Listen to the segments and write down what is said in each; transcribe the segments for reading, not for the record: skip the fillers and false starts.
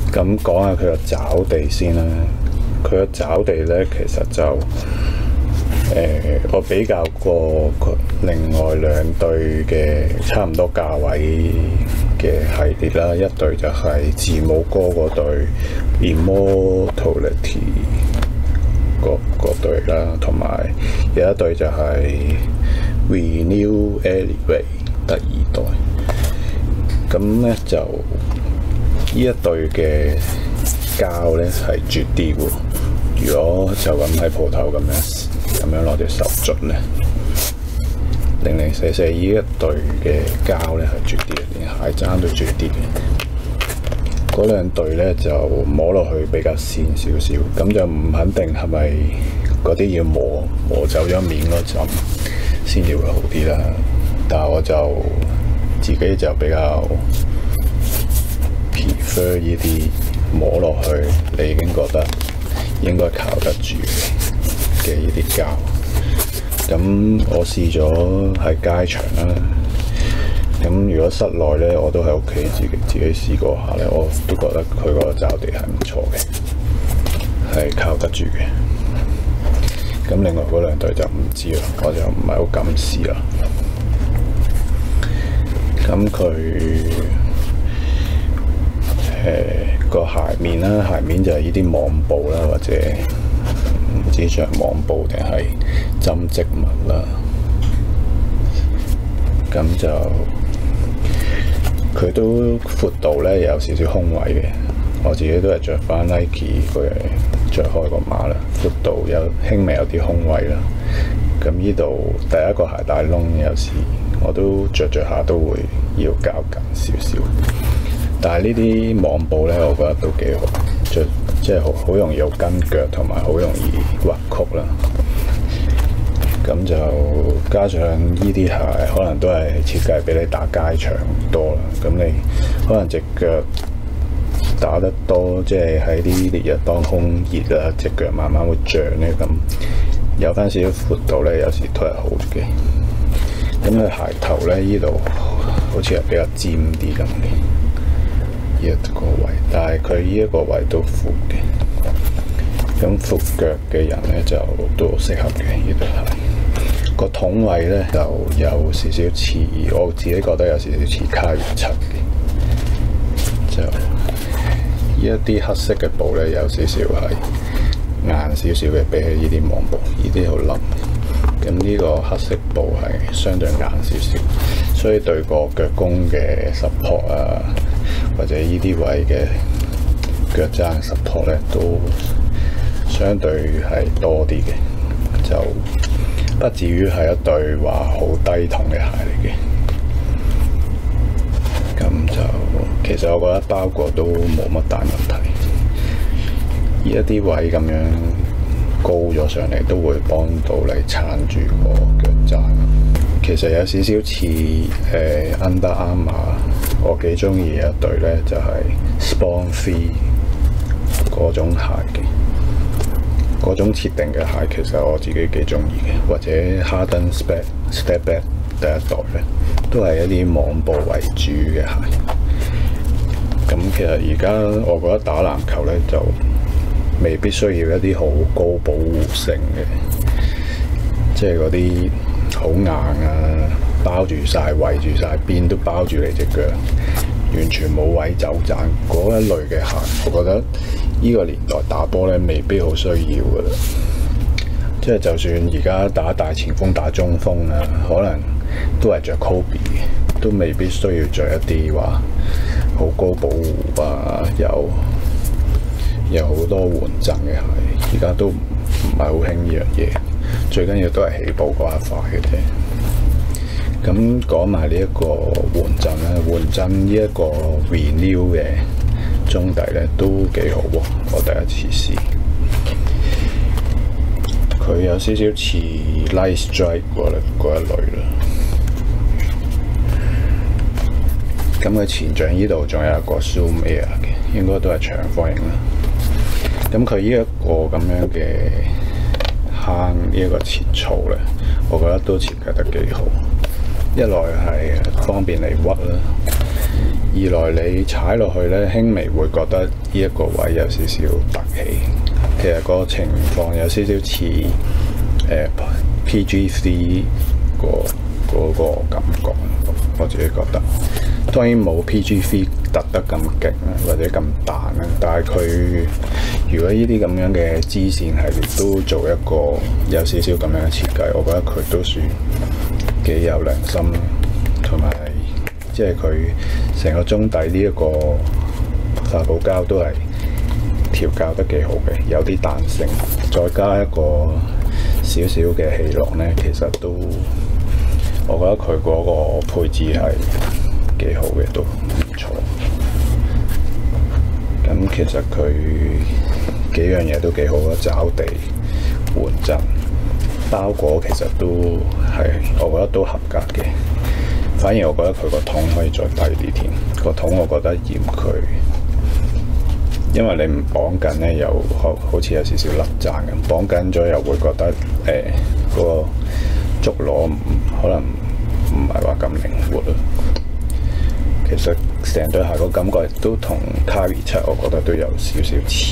咁講下佢個爪地先啦。佢個爪地咧，其實就我比較過另外兩對嘅差唔多價位嘅系列啦。一對就係字母哥嗰對 Immortality 嗰對啦，同埋有一對就係 Renew Elevate 第二代。咁咧就呢一對嘅膠咧係絕啲喎。如果就咁喺鋪頭咁樣攞隻手捽咧，0044呢一對嘅膠咧係絕啲嘅，連鞋踭都絕啲嘅。嗰兩對咧就摸落去比較跣少少，咁就唔肯定係咪嗰啲要磨走咗面嗰陣先至會好啲啦。但係我就自己就比較 prefer 呢啲摸落去你已經覺得應該靠得住嘅呢啲膠。咁我試咗喺街場啦，咁如果室內咧我都喺屋企自己試過下咧，我都覺得佢個爪地係唔錯嘅，係靠得住嘅。咁另外嗰兩對就唔知啦，我就唔係好敢試啦。咁佢個鞋面啦，鞋面就係呢啲網布啦，或者唔知像網布定係針織物啦。咁就佢都闊度咧有少少空位嘅，我自己都係着翻 Nike 佢着開個碼啦，闊度有輕微有啲空位啦。咁呢度第一個鞋帶窿有時我都着下都會要較緊少少，但係呢啲網布咧，我覺得都幾好，即係好容易有跟腳，同埋好容易屈曲啦。咁就加上呢啲鞋可能都係設計俾你打街場多啦，咁你可能隻腳打得多，即係喺啲烈日當空熱啊，隻腳慢慢會脹咧，咁有翻少少闊度咧，有時都係好嘅。咁佢鞋頭咧，呢度好似係比較尖啲咁嘅呢一個位，但係佢呢一個位都闊嘅。咁闊腳嘅人咧就都適合嘅。呢對鞋個筒位咧就有少少似，我自己覺得有少少似卡越七嘅。就呢一啲黑色嘅布咧，有少少係硬少少嘅，比起呢啲網布，呢啲好腍。咁呢個黑色布係相對硬少少，所以對個腳弓嘅 support 啊，或者呢啲位嘅腳踭 support 咧，都相對係多啲嘅，就不至於係一對話好低筒嘅鞋嚟嘅。咁就其實我覺得包裹都冇乜大問題，呢一啲位咁樣高咗上嚟都會幫到你撐住個腳踭。其實有少少似Under Armour，我幾中意一對咧，就係 Spawn Free 嗰種鞋嘅，嗰種設定嘅鞋其實我自己幾中意嘅，或者 Harden Step Back 第一代咧，都係一啲網布為主嘅鞋。咁其實而家我覺得打籃球咧就未必需要一啲好高保護性嘅，即係嗰啲好硬啊，包住晒、圍住晒邊都包住你隻腳，完全冇位走盞嗰一類嘅鞋，我覺得呢個年代打波咧未必好需要噶啦。即係就算而家打大前鋒、打中鋒啊，可能都係着 Kobe 嘅，都未必需要着一啲話好高保護啊，有好多緩震嘅鞋，而家都唔係好興呢樣嘢，最緊要都係起步嗰一塊嘅啫。咁講埋呢一個緩震咧，緩震呢一個 Renew 嘅中底咧都幾好喎，我第一次試，佢有少少似 Light Strike 嗰一類啦。咁佢前掌呢度仲有一個 Zoom Air 嘅，應該都係長方形啦。咁佢呢一個咁樣嘅坑，呢一個切槽咧，我覺得都設計得幾好。一來係方便你屈啦， 二來你踩落去呢，輕微會覺得呢一個位有少少凸起，其實個情況有少少似PG3 嗰個感覺，我自己覺得。當然冇 PG3 突得咁勁或者咁彈啦，但係佢如果呢啲咁樣嘅支線系列都做一個有少少咁樣嘅設計，我覺得佢都算幾有良心，同埋即係佢成個中底呢一個發泡膠都係調校得幾好嘅，有啲彈性，再加一個少少嘅氣囊呢，其實都我覺得佢嗰個配置係幾好嘅，都唔錯。咁其實佢幾樣嘢都幾好啊，抓地、緩震、包裹其實都係我覺得都合格嘅。反而我覺得佢個筒可以再低啲添，個筒我覺得嫌佢，因為你唔綁緊呢，又好似有少少甩踭咁，綁緊咗又會覺得嗰個捉攞可能唔係話咁靈活咯。其實成對鞋個感覺都同 Kyrie 7，我覺得都有少少似。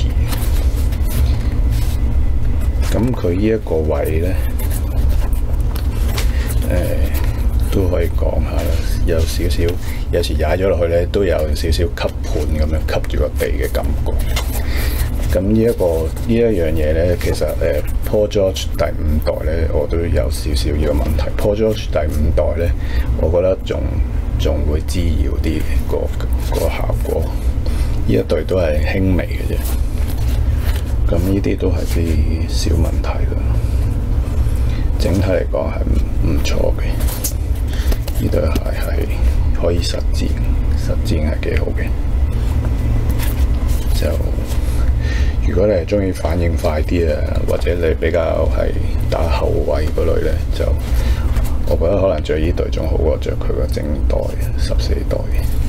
咁佢呢一個位呢，都可以講下啦，有少少有時踩咗落去呢，都有少少吸盤咁樣吸住個地嘅感覺。咁呢一樣嘢呢，其實Paul George 第5代呢，我都有少少呢個問題。Paul George 第5代呢，我覺得仲會滋擾啲個效果。呢一對都係輕微嘅啫。咁呢啲都係啲小問題啦。整體嚟講係唔錯嘅。呢對鞋係可以實戰係幾好嘅。就如果你係中意反應快啲啊，或者你比較係打後衛嗰類咧，就我覺得可能着呢對仲好過着佢個正代14代嘅。